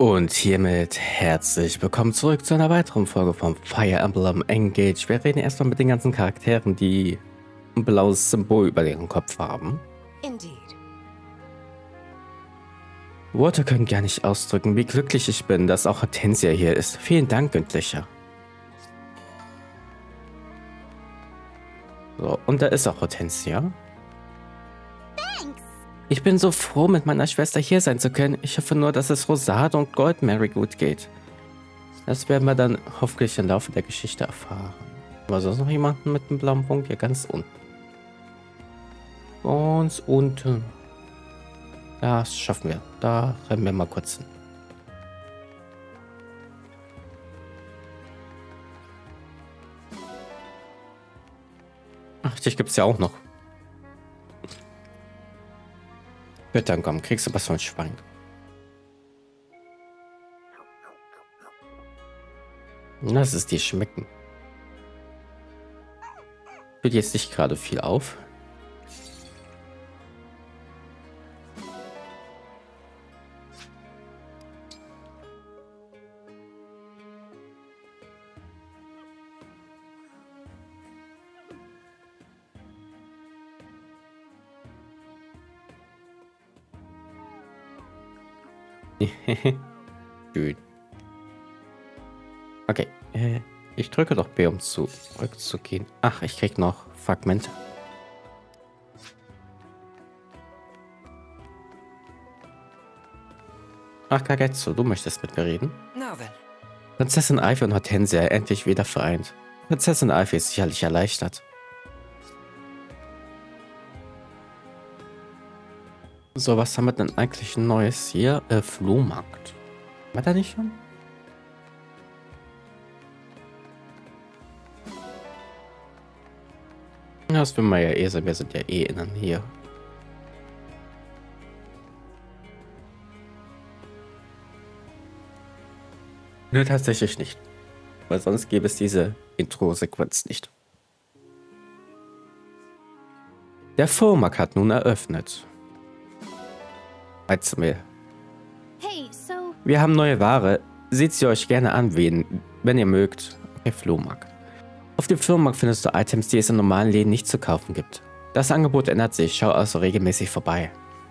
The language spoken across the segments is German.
Und hiermit herzlich willkommen zurück zu einer weiteren Folge von Fire Emblem Engage. Wir reden erstmal mit den ganzen Charakteren, die ein blaues Symbol über ihren Kopf haben. Indeed. Worte können gar nicht ausdrücken, wie glücklich ich bin, dass auch Hortensia hier ist. Vielen Dank, Güntlicher. So, und da ist auch Hortensia. Ich bin so froh, mit meiner Schwester hier sein zu können. Ich hoffe nur, dass es Rosade und Goldmary gut geht. Das werden wir dann hoffentlich im Laufe der Geschichte erfahren. Aber sonst noch jemanden mit einem blauen Punkt? Hier ganz unten. Ganz unten. Das schaffen wir. Da rennen wir mal kurz hin. Ach, dich gibt's ja auch noch. Bitte komm, kriegst du was von Schwein. Lass es dir schmecken. Fällt jetzt nicht gerade viel auf. Schön. Okay, ich drücke doch B, um zurückzugehen. Ach, ich krieg noch Fragmente. Ach, Kagetsu, du möchtest mit mir reden? Na then. Prinzessin Ivy und Hortensia endlich wieder vereint. Prinzessin Ivy ist sicherlich erleichtert. So, was haben wir denn eigentlich Neues hier? Flohmarkt. War da nicht schon? Das will man ja eh sein. Wir sind ja eh innen hier. Nö, tatsächlich nicht. Weil sonst gäbe es diese Intro-Sequenz nicht. Der Flohmarkt hat nun eröffnet. Heizmehl. Hey, so. Wir haben neue Ware. Seht sie euch gerne an, wenn ihr mögt. Der Flohmarkt. Auf dem Flohmarkt findest du Items, die es in normalen Läden nicht zu kaufen gibt. Das Angebot ändert sich. Schau also regelmäßig vorbei.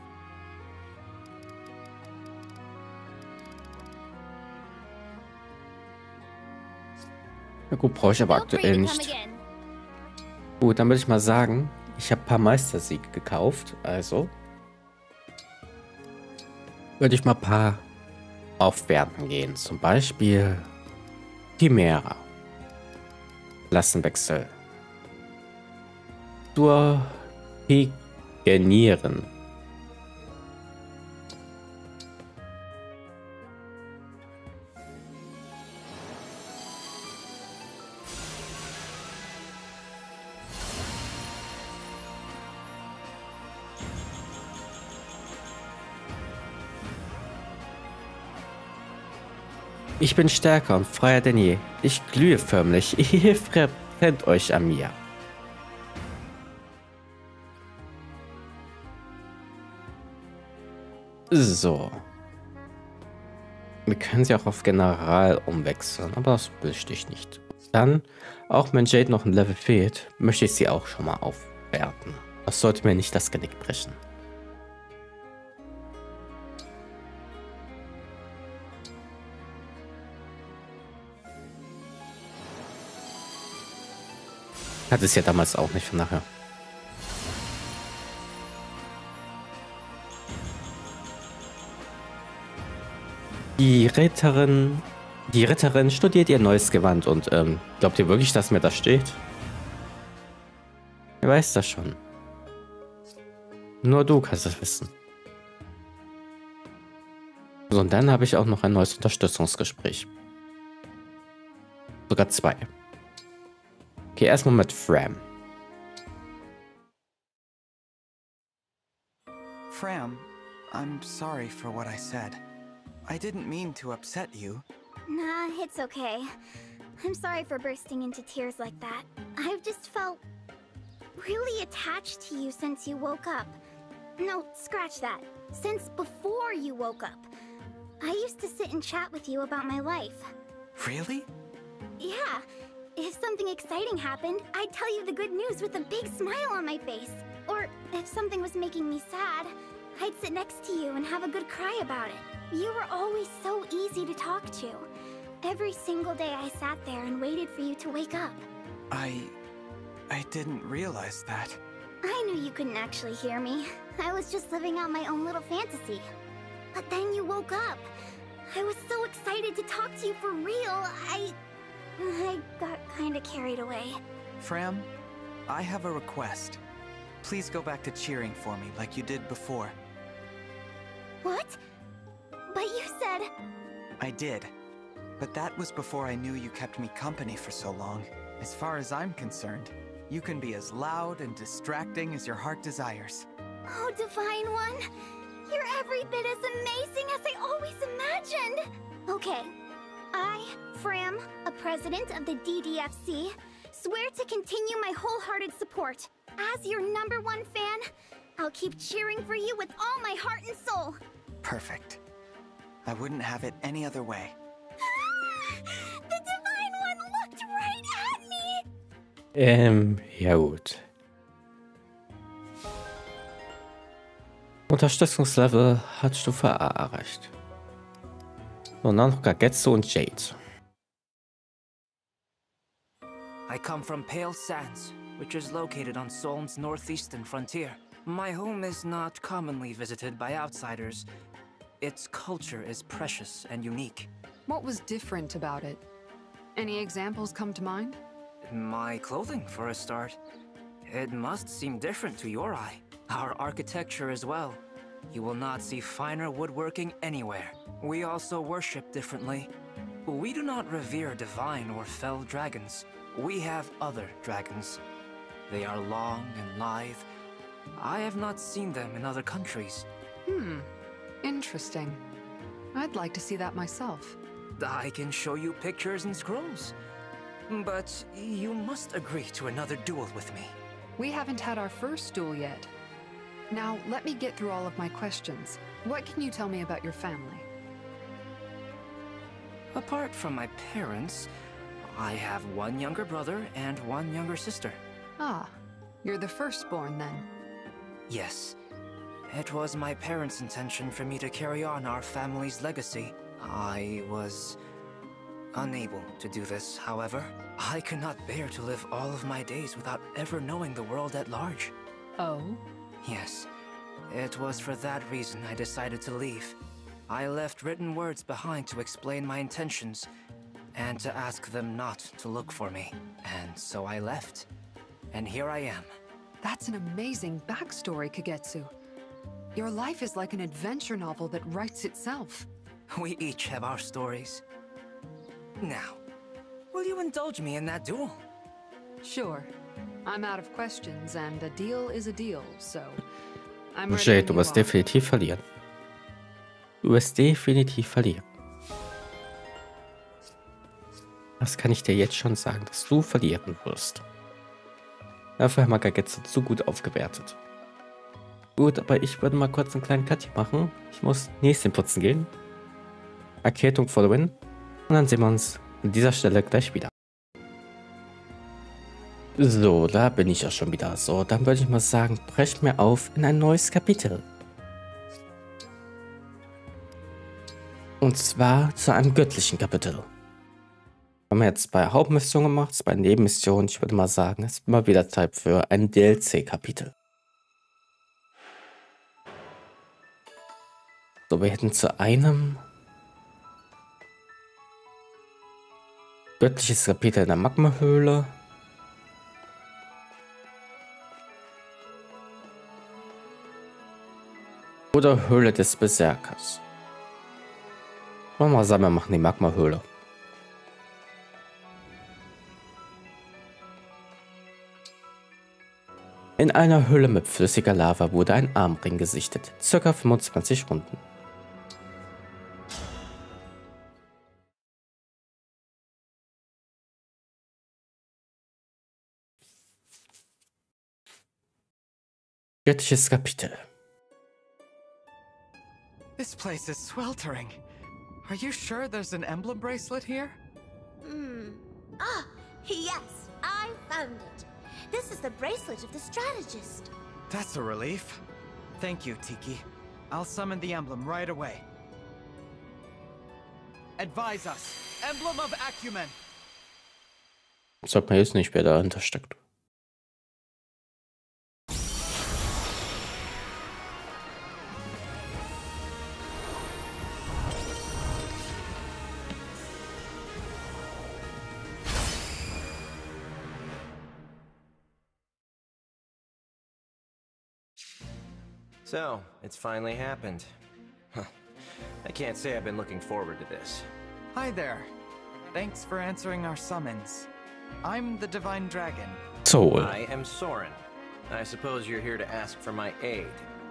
Na gut, brauche ich aber aktuell nicht. Gut, dann würde ich mal sagen, ich habe ein paar Meistersiege gekauft. Also würde ich mal ein paar aufwerten gehen. Zum Beispiel Chimera. Klassenwechsel. Durchgenieren. Ich bin stärker und freier denn je. Ich glühe förmlich. Ihr verbrennt euch an mir. So. Wir können sie auch auf General umwechseln, aber das wüsste ich nicht. Dann, auch wenn Jade noch ein Level fehlt, möchte ich sie auch schon mal aufwerten. Das sollte mir nicht das Genick brechen. Hat es ja damals auch nicht, von nachher. Die Ritterin studiert ihr neues Gewand und glaubt ihr wirklich, dass mir das steht? Wer weiß das schon? Nur du kannst es wissen. So, und dann habe ich auch noch ein neues Unterstützungsgespräch. Sogar 2. Okay, erstmal mit Fram. Fram, I'm sorry for what I said. I didn't mean to upset you. Nah, it's okay. I'm sorry for bursting into tears like that. I've just felt really attached to you since you woke up. No, scratch that. Since before you woke up. I used to sit and chat with you about my life. Really? Yeah. If something exciting happened, I'd tell you the good news with a big smile on my face. Or if something was making me sad, I'd sit next to you and have a good cry about it. You were always so easy to talk to. Every single day I sat there and waited for you to wake up. I didn't realize that. I knew you couldn't actually hear me. I was just living out my own little fantasy. But then you woke up. I was so excited to talk to you for real. I got kinda carried away. Fram, I have a request. Please go back to cheering for me like you did before. What? But you said... I did. But that was before I knew you kept me company for so long. As far as I'm concerned, you can be as loud and distracting as your heart desires. Oh, Divine One. You're every bit as amazing as I always imagined. Okay. I, Fram, a president of the DDFC, swear to continue my wholehearted support. As your #1 fan, I'll keep cheering for you with all my heart and soul. Perfect. I wouldn't have it any other way. The Divine One looked right at me! Ja gut. Unterstützungslevel hat Stufe A erreicht. So, dann noch Kagetsu und Jade. I come from Pale Sands, which is located on Solm's northeastern frontier. My home is not commonly visited by outsiders. Its culture is precious and unique. What was different about it? Any examples come to mind? My clothing, for a start. It must seem different to your eye. Our architecture as well. You will not see finer woodworking anywhere. We also worship differently. We do not revere divine or fell dragons. We have other dragons. They are long and lithe. I have not seen them in other countries. Interesting. I'd like to see that myself. I can show you pictures and scrolls. But you must agree to another duel with me. We haven't had our first duel yet. Now, let me get through all of my questions. What can you tell me about your family? Apart from my parents, I have one younger brother and one younger sister. Ah, you're the firstborn then. Yes. It was my parents' intention for me to carry on our family's legacy. I was unable to do this, however. I could not bear to live all of my days without ever knowing the world at large. Oh? Yes. It was for that reason I decided to leave. I left written words behind to explain my intentions, and to ask them not to look for me. And so I left. And here I am. That's an amazing backstory, Kagetsu. Your life is like an adventure novel that writes itself. We each have our stories. Now, will you indulge me in that duel? Sure. I'm out of questions, and a deal is a deal, so... I'm ready Jade, when du you wirst are. definitiv verlieren. Du wirst definitiv verlieren. Das kann ich dir jetzt schon sagen, dass du verlieren wirst. Dafür haben wir Kagetsu zu gut aufgewertet. Gut, aber ich würde mal kurz einen kleinen Cut hier machen. Ich muss Näschen putzen gehen. Erkältung for the win. Und dann sehen wir uns an dieser Stelle gleich wieder. So, da bin ich auch schon wieder. So, dann würde ich mal sagen, brecht mir auf in ein neues Kapitel. Und zwar zu einem göttlichen Kapitel. Haben wir jetzt 2 Hauptmissionen gemacht, 2 Nebenmissionen. Ich würde mal sagen, es ist mal wieder Zeit für ein DLC-Kapitel. So, wir hätten zu einem göttliches Kapitel in der Magmahöhle. Oder Höhle des Berserkers. Wollen wir mal sagen, wir machen die Magmahöhle. In einer Höhle mit flüssiger Lava wurde ein Armring gesichtet. Circa 25 Runden. Göttliches Kapitel. This place is sweltering. Are you sure there's an emblem bracelet here? Ah, yes, I found it. This is the bracelet of the strategist. That's a relief. Thank you, Tiki. I'll summon the emblem right away. Advise us. Emblem of Acumen. Sagt man jetzt nicht, wer dahinter steckt. So, it's finally happened. Huh. I can't say I've been looking forward to this. Hi there. Thanks for answering our summons. I'm the Divine Dragon. Soul. I am Soren. I suppose you're here to ask for my aid.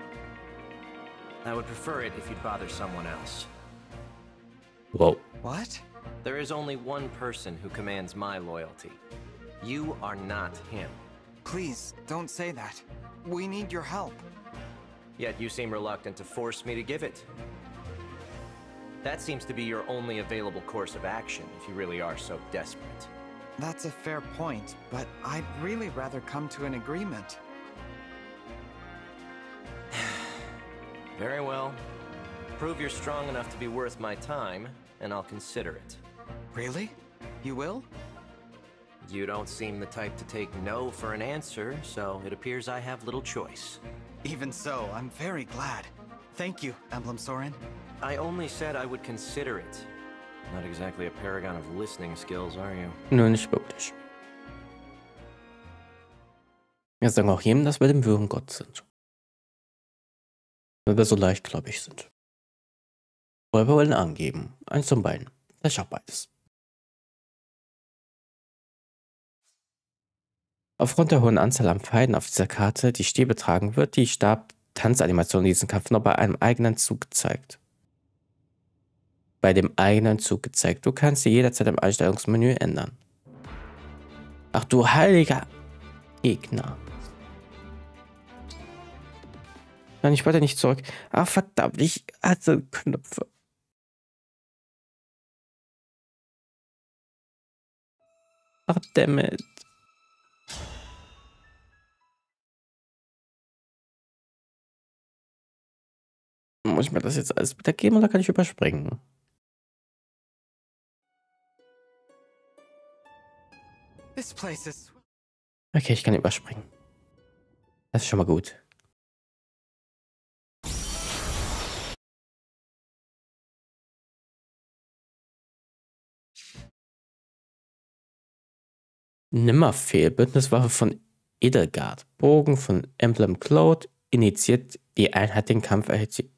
I would prefer it if you'd bother someone else. Whoa. What? There is only one person who commands my loyalty. You are not him. Please, don't say that. We need your help. Yet you seem reluctant to force me to give it. That seems to be your only available course of action if you really are so desperate. That's a fair point, but I'd really rather come to an agreement. Very well. Prove you're strong enough to be worth my time, and I'll consider it. Really? You will? You don't seem the type to take no for an answer, so it appears I have little choice. Even so, I'm very glad. Thank you, Emblem Soren. I only said I would consider it. Not exactly a paragon of listening skills, are you? Nö, nicht wirklich. Wir sagen auch jedem, dass wir dem Würgengott sind. Weil wir so leichtgläubig sind. Oder wir wollen angeben. Eins von beiden. Vielleicht auch beides. Aufgrund der hohen Anzahl an Pfeilen auf dieser Karte, die Stäbe tragen, wird die Stab-Tanzanimation in diesem Kampf nur bei einem eigenen Zug gezeigt. Bei dem eigenen Zug gezeigt. Du kannst sie jederzeit im Einstellungsmenü ändern. Ach du heiliger Gegner. Nein, ich wollte nicht zurück. Ach verdammt, ich hatte Knöpfe. Ach dammit. Muss ich mir das jetzt alles wieder geben oder kann ich überspringen? This place is... Okay, ich kann überspringen. Das ist schon mal gut. Nimmerfehl, Bündniswaffe von Edelgard. Bogen von Emblem Cloud. Initiiert die Einheit den Kampf, erhält sie.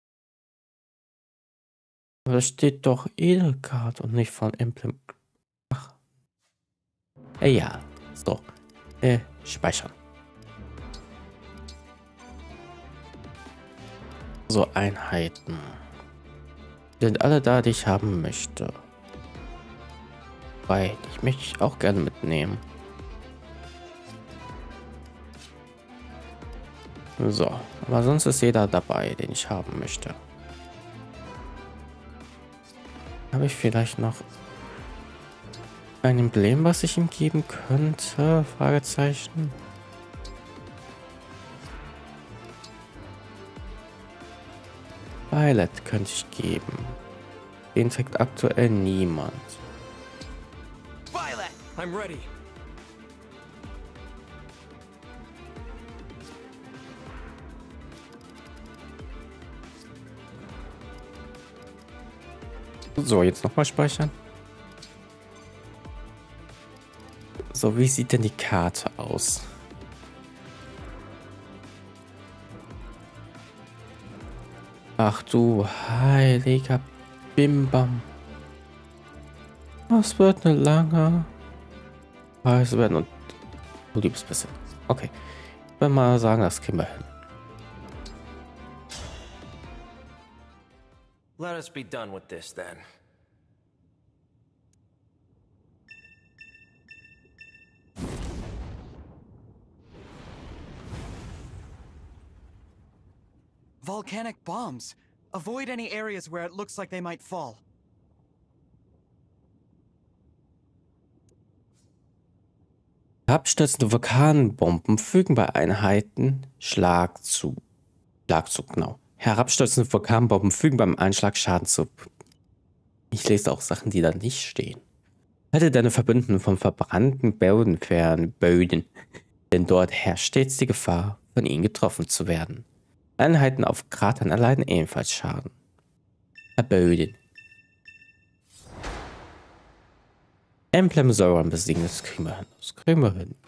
Aber da steht doch Edelgard und nicht von Emblem. Ach. Ja, so. Speichern. So, Einheiten. Sind alle da, die ich haben möchte. Weil ich möchte auch gerne mitnehmen. So, aber sonst ist jeder dabei, den ich haben möchte. Habe ich vielleicht noch ein Emblem, was ich ihm geben könnte? Fragezeichen. Violet könnte ich geben. Den trägt aktuell niemand. Violet, I'm ready. So, jetzt nochmal speichern. So, wie sieht denn die Karte aus? Ach du heiliger Bimbam. Das wird eine lange Reise werden und du liebst bisschen. Okay, ich will mal sagen, das kriegen wir hin. Let us be done with this then. Volcanic bombs. Avoid any areas where it looks like they might fall. Abstürzende Vulkanbomben fügen bei Einheiten Schlagzug, genau. Herabstürzende Vulkanbomben fügen beim Einschlag Schaden zu. Ich lese auch Sachen, die da nicht stehen. Halte deine Verbündeten vom verbrannten Böden fern, denn dort herrscht stets die Gefahr, von ihnen getroffen zu werden. Einheiten auf Kratern erleiden ebenfalls Schaden. Böden. Emblem Sauron besiegen, das kriegen wir hin. Das kriegen wir hin.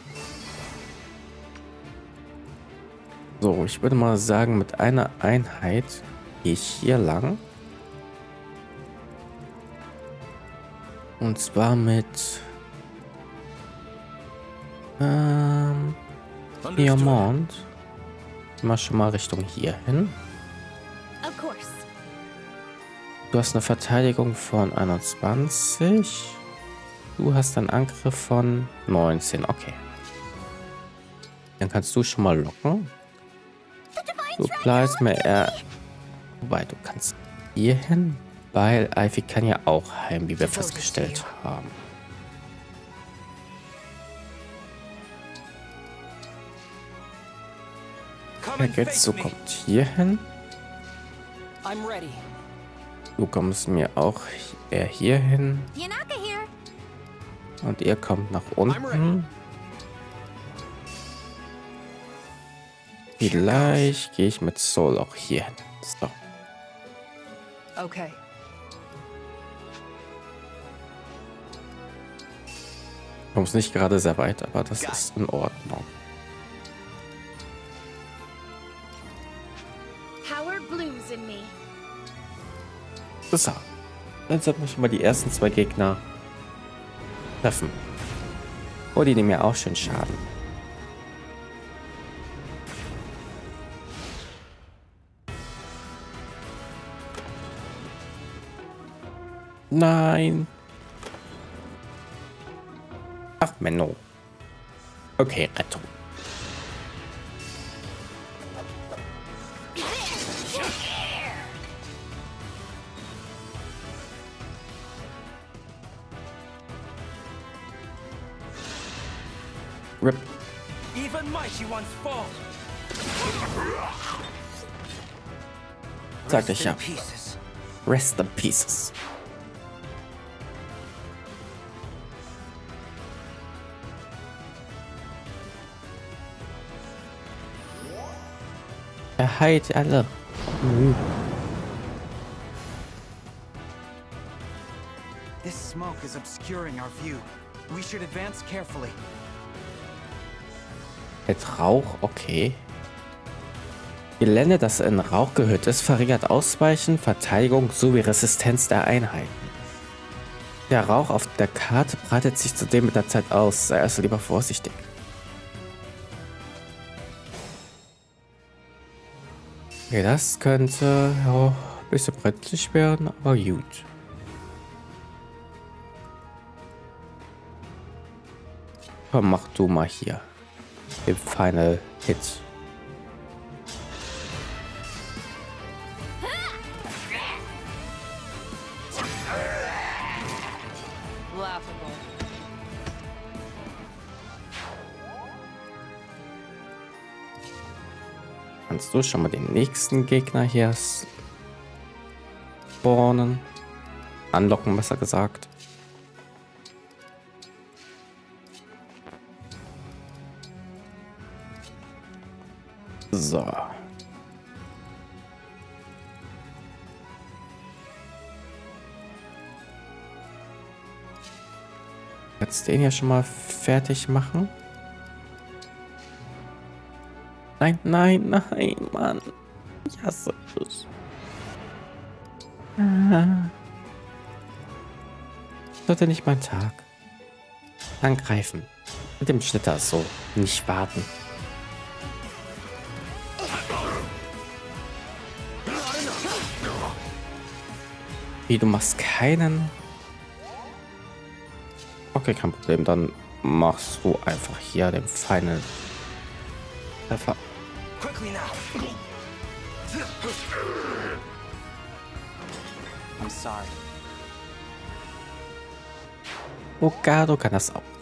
So, ich würde mal sagen, mit einer Einheit gehe ich hier lang. Und zwar mit Piemont. Mal schon mal Richtung hier hin. Du hast eine Verteidigung von 21. Du hast einen Angriff von 19. Okay. Dann kannst du schon mal locken. Du bleibst mir eher... Wobei, du kannst hier hin. Weil Ivy kann ja auch heim, wie wir festgestellt haben. Geketsu kommt hier hin. Du kommst mir auch eher hier hin. Und ihr kommt nach unten. Vielleicht gehe ich mit Soul auch hier hin. So. Okay. Du kommst nicht gerade sehr weit, aber das ist in Ordnung. So. Dann sollten wir schon mal die ersten zwei Gegner treffen. Oh, die nehmen ja auch schön Schaden. Nein. Ach, Menno. Okay, Rettung. Rip. Sag ich ja. Rest in pieces. Er heilt alle. This smoke is obscuring our view. We should advance carefully. Mit Rauch, okay. Gelände, das in Rauch gehüllt ist, verringert Ausweichen, Verteidigung sowie Resistenz der Einheiten. Der Rauch auf der Karte breitet sich zudem mit der Zeit aus. Sei also lieber vorsichtig. Okay, das könnte ja, ein bisschen brenzlig werden, aber gut. Komm, mach du mal hier den Final Hit. Kannst du schon mal den nächsten Gegner hier spawnen? Anlocken, besser gesagt. So. Jetzt den hier schon mal fertig machen. Nein, nein, nein, Mann. Ich hasse es. Sollte nicht mein Tag. Angreifen. Mit dem Schnitter so. Nicht warten. Wie, du machst keinen? Okay, kein Problem. Dann machst du einfach hier den Final Treffer. I'm sorry. Okado kann das auch.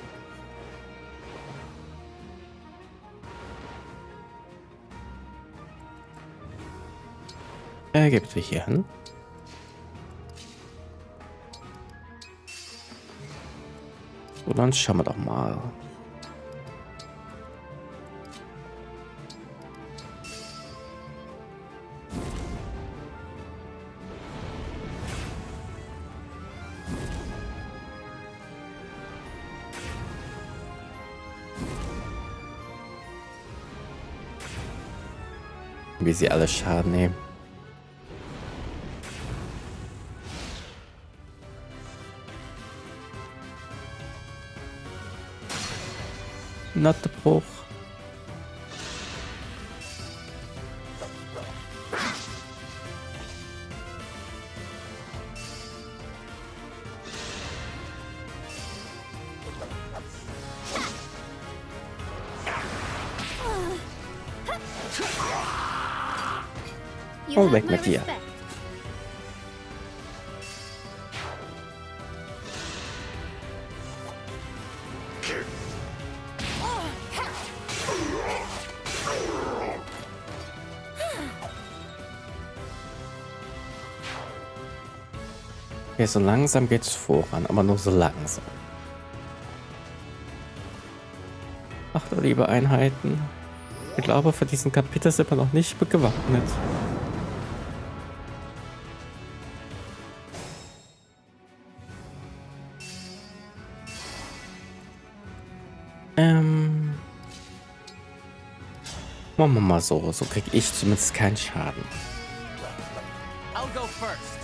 Geh bitte hier hin. So, dann schauen wir doch mal. Wie sie alle Schaden nehmen. Nattebruch. Oh, weg mit dir. Okay, so langsam geht's voran, aber nur so langsam. Ach du liebe Einheiten. Ich glaube, für diesen Kapitel sind wir noch nicht gewappnet. Machen wir mal so. So kriege ich zumindest keinen Schaden. I'll go first.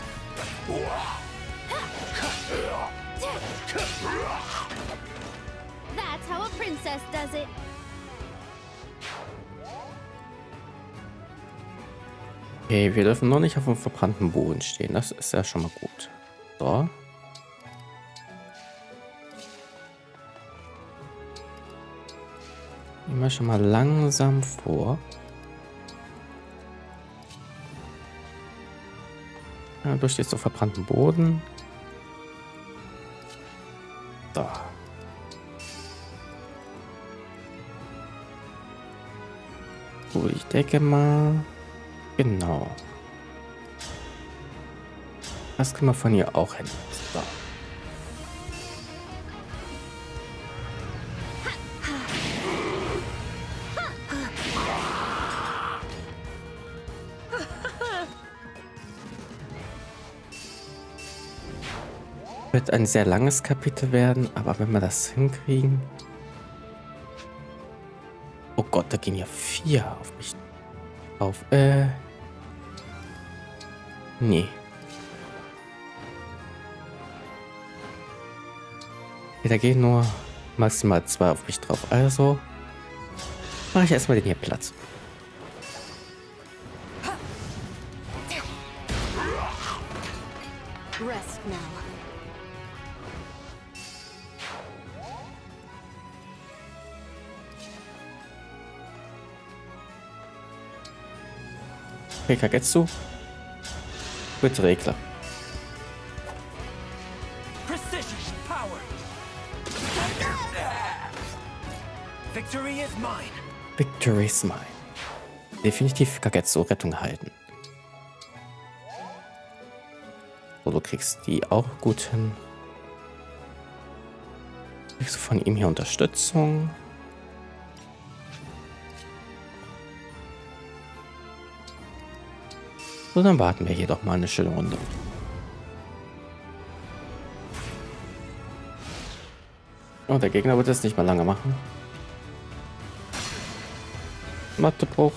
That's how a princess does it. Okay, wir dürfen nur nicht auf dem verbrannten Boden stehen. Das ist ja schon mal gut. So. Gehen wir schon mal langsam vor. Ja, du stehst auf verbrannten Boden. So. Gut, ich denke mal. Genau. Das können wir von hier auch hin. So. Wird ein sehr langes Kapitel werden, aber wenn wir das hinkriegen. Oh Gott, da gehen ja 4 auf mich auf. Nee. Okay, da gehen nur maximal 2 auf mich drauf. Also mache ich erstmal den hier Platz. Rest now. Okay, Kagetsu. Mit Regler. Precision power. Victory is mine. Victory is mine. Definitiv Kagetsu Rettung halten. So, du kriegst die auch gut hin. Kriegst du von ihm hier Unterstützung? So, dann warten wir hier doch mal eine schöne Runde. Oh, der Gegner wird es nicht mal lange machen. Mattebruch.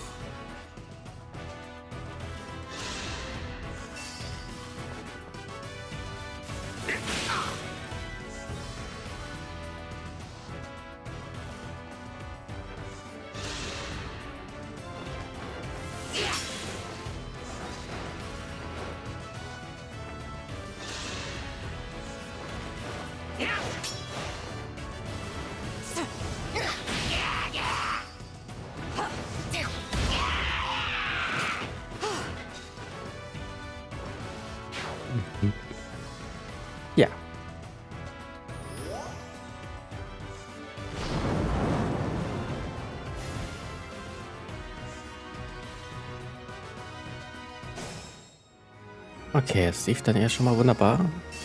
Okay, es lief dann ja schon mal wunderbar.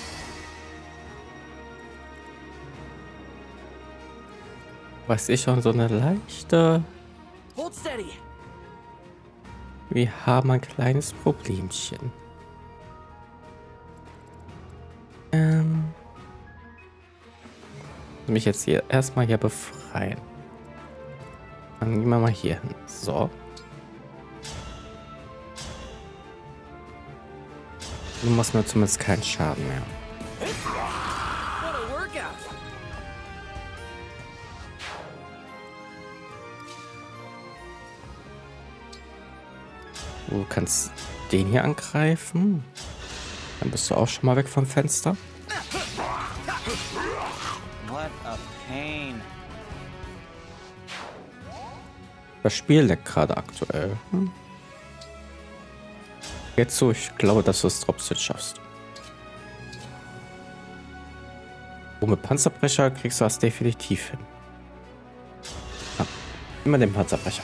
Was ist schon so eine leichte... Hold steady. Wir haben ein kleines Problemchen. Mich jetzt hier erstmal hier befreien. Dann gehen wir mal hier hin. So. Du machst mir zumindest keinen Schaden mehr. What a workout. Du kannst den hier angreifen. Dann bist du auch schon mal weg vom Fenster. What a pain. Das Spiel leckt gerade aktuell. Jetzt so, ich glaube, dass du es trotzdem schaffst. Und mit Panzerbrecher kriegst du das definitiv hin. Ah, immer den Panzerbrecher.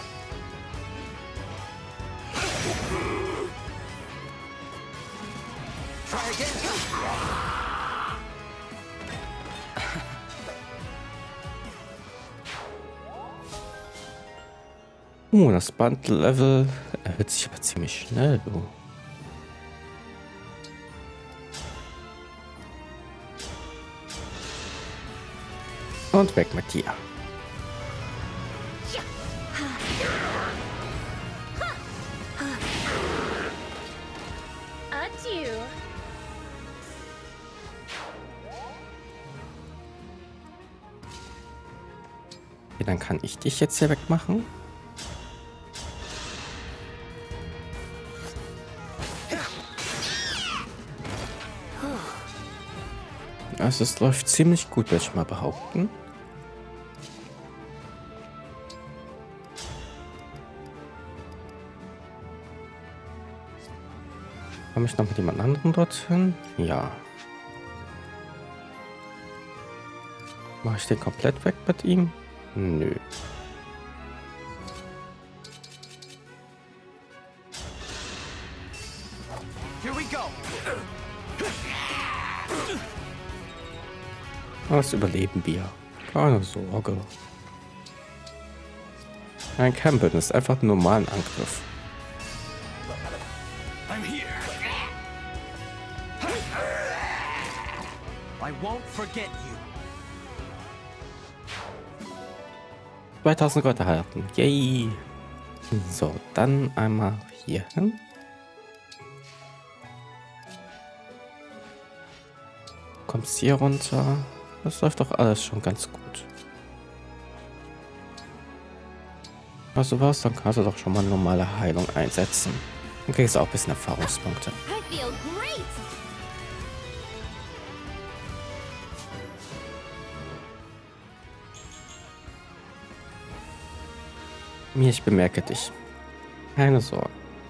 Das Band-Level erhöht sich aber ziemlich schnell, du. Und weg mit dir. Adieu. Okay, dann kann ich dich jetzt hier wegmachen. Also es läuft ziemlich gut, würde ich mal behaupten. Komme ich noch mit jemand anderem dorthin? Ja. Mache ich den komplett weg mit ihm? Nö. Here we go. Das überleben wir. Keine Sorge. Ein Campbell ist einfach ein normalen Angriff. I'm here. I won't forget you. 2000 Gold erhalten. Yay. So, dann einmal hier hin. Kommst hier runter. Das läuft doch alles schon ganz gut. Also was, dann kannst du doch schon mal eine normale Heilung einsetzen. Dann kriegst du auch ein bisschen Erfahrungspunkte. I feel great. Ich bemerke dich. Keine Sorge.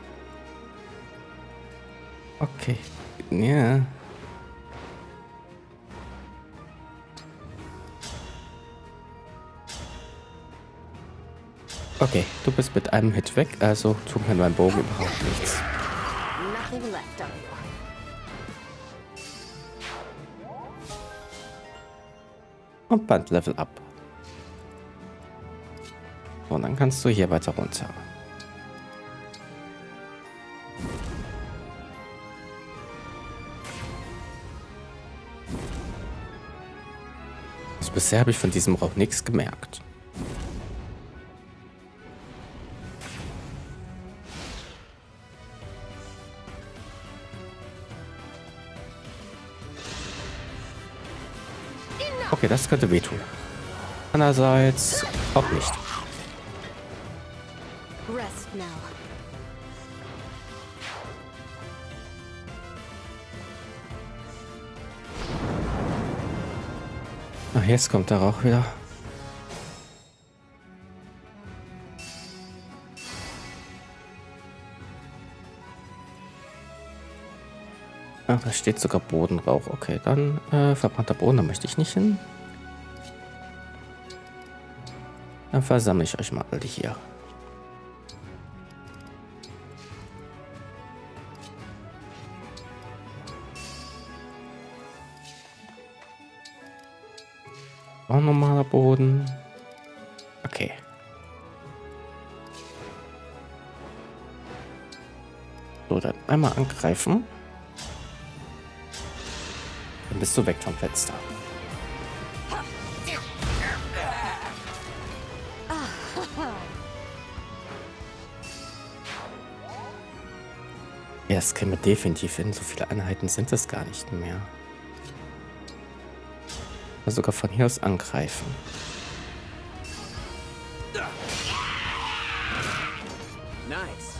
Okay. Ja. Okay, du bist mit einem Hit weg, also tut mir mein Bogen überhaupt nichts. Nothing left on you. Und Band Level up. Und dann kannst du hier weiter runter. Also bisher habe ich von diesem Rauch nichts gemerkt. Okay, das könnte wehtun. Andererseits auch nicht. Rest now. Ach, jetzt kommt der Rauch wieder. Ach, da steht sogar Bodenrauch. Okay, dann verbrannter Boden, da möchte ich nicht hin. Dann versammle ich euch mal alle hier. Auch normaler Boden. Okay. So, dann einmal angreifen. Dann bist du weg vom Fenster. Ja, es käme definitiv hin. So viele Einheiten sind es gar nicht mehr. Sogar von hier aus angreifen. Nice.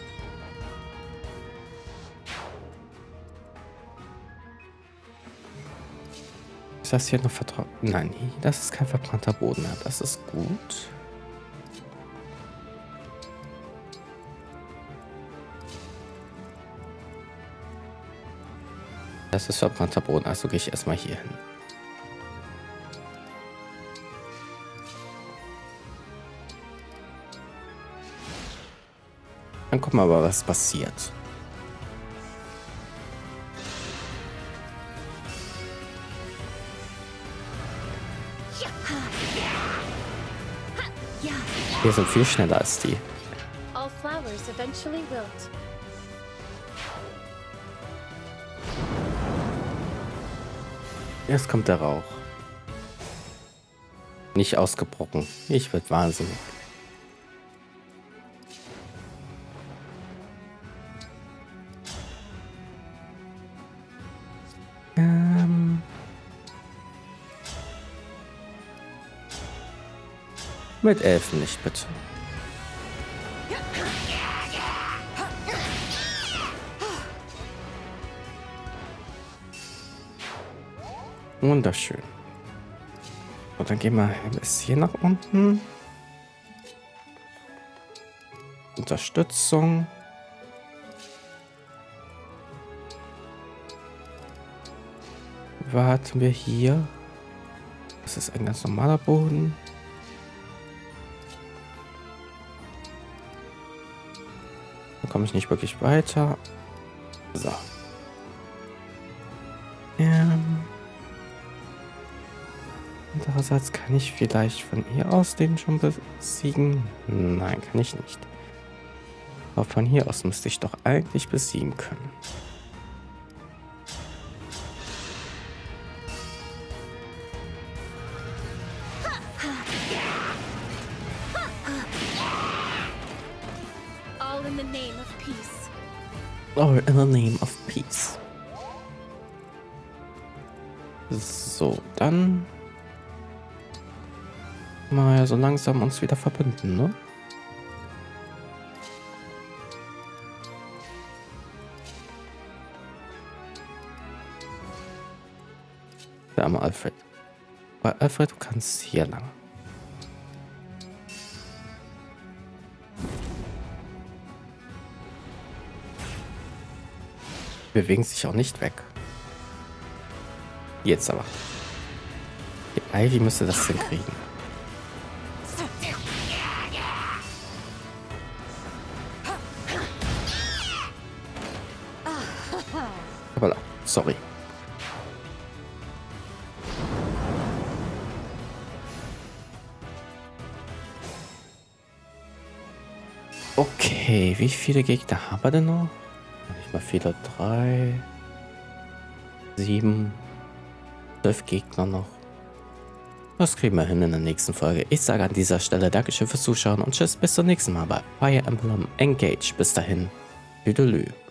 Ist das hier noch vertraut? Nein, das ist kein verbrannter Boden mehr. Das ist gut. Das ist verbrannter Boden, also gehe ich erstmal hier hin. Dann gucken wir mal, was passiert. Wir sind viel schneller als die. All flowers eventually wilt. Jetzt kommt der Rauch. Nicht ausgebrochen. Ich werde wahnsinnig. Mit Elfen nicht, bitte. Wunderschön. Und dann gehen wir bis hier nach unten. Unterstützung. Warten wir hier. Das ist ein ganz normaler Boden. Da komme ich nicht wirklich weiter. So. Andererseits kann ich vielleicht von hier aus den schon besiegen. Nein, kann ich nicht. Aber von hier aus müsste ich doch eigentlich besiegen können. All in the name of peace. All in the name of peace. So, dann mal ja so langsam uns wieder verbünden, ne? Da haben wir Alfred. Bei Alfred, du kannst hier lang. Bewegen sich auch nicht weg. Jetzt aber. Die Ivy müsste das hinkriegen. Aber sorry. Okay, wie viele Gegner haben wir denn noch? Nicht mal viele. 3, 7, 12 Gegner noch. Das kriegen wir hin in der nächsten Folge. Ich sage an dieser Stelle Dankeschön fürs Zuschauen und tschüss, bis zum nächsten Mal bei Fire Emblem Engage. Bis dahin, Tüdelü.